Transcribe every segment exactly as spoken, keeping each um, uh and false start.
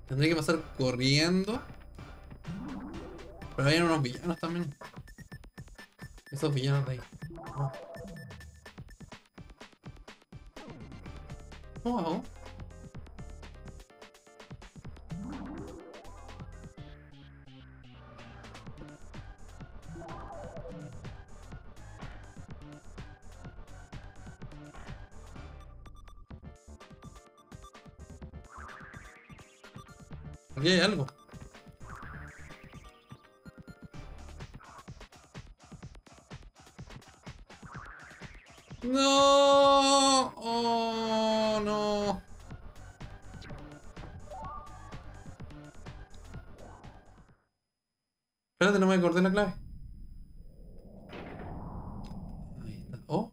Tendré que pasar corriendo. Pero hay unos villanos también. Esos villanos de ahí. Oh. ¿Cómo hago? Aquí hay algo. No. Oh, no. Espérate, no me acordé la clave. Ahí está. Oh.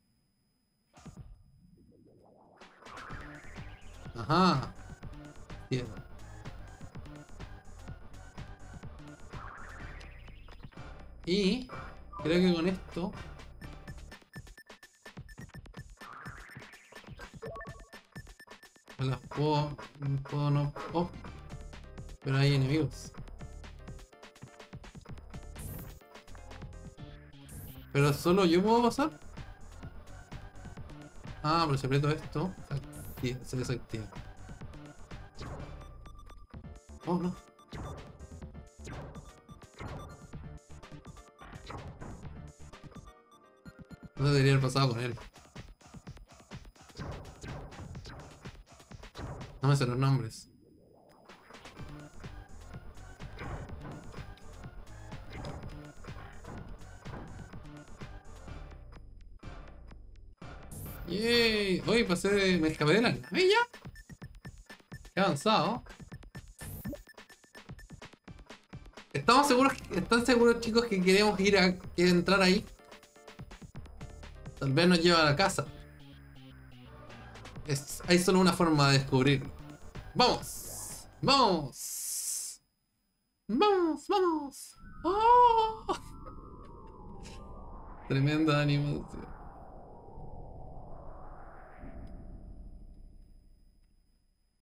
Ajá. Cierto. Y creo que con esto me las puedo, puedo no. Oh, pero hay enemigos. Pero solo yo puedo pasar. Ah, pero si aprieto esto, se activa- se desactiva. Oh, no. No debería haber pasado con él. No me sé los nombres. Yay. Hoy pasé de. Me escapé de la nave ya. Qué avanzado. ¿Estamos seguros? ¿Están seguros, chicos, que queremos ir a que entrar ahí? Tal vez nos lleva a la casa. Es, hay solo una forma de descubrirlo. ¡Vamos! ¡Vamos! ¡Vamos! ¡Vamos! ¡Oh! Tremenda animación.